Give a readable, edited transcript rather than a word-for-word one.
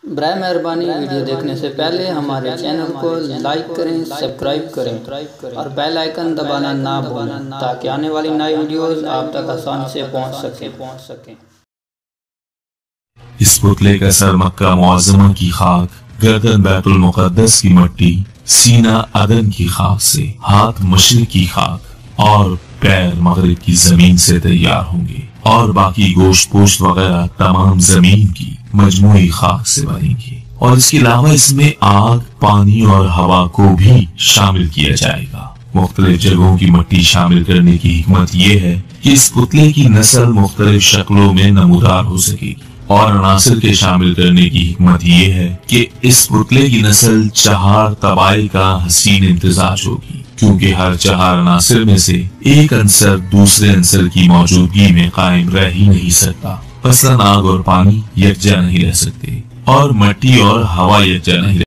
बराए मेहरबानी वीडियो देखने से पहले हमारे चैनल को लाइक करें, सब्सक्राइब करें और बेल आइकन दबाना ना भूलें ताकि आने वाली नई वीडियोस आप तक आसानी से पहुंच सकें। इस पुतले का सर मक्का मुअज़्ज़मा की खाक, गर्दन बैतुल मुक़द्दस की मट्टी, सीना अदन की खाक से, हाथ मशरिक की खाक और पैर मगरिब की जमीन से तैयार होंगे और बाकी गोश्त पोश्त वगैरह तमाम जमीन की मजमूई खाक से बनेंगे। और इसके अलावा इसमें आग, पानी और हवा को भी शामिल किया जाएगा। मुख्तलिफ जगहों की मिट्टी शामिल करने की हिकमत यह है कि इस पुतले की नस्ल मुख्तलिफ शक्लों में नमूदार हो सकेगी और अनासिर के शामिल करने की हिकमत यह है कि इस पुतले की नस्ल चहार तबाई का हसीन इम्तिजाज होगी, क्योंकि हर चहार अनासिर में से एक अंसर दूसरे अंसर की मौजूदगी में कायम रह ही नहीं सकता। मसलन आग और पानी यकजा नहीं रह सकते और मिट्टी और हवा यकजा नहीं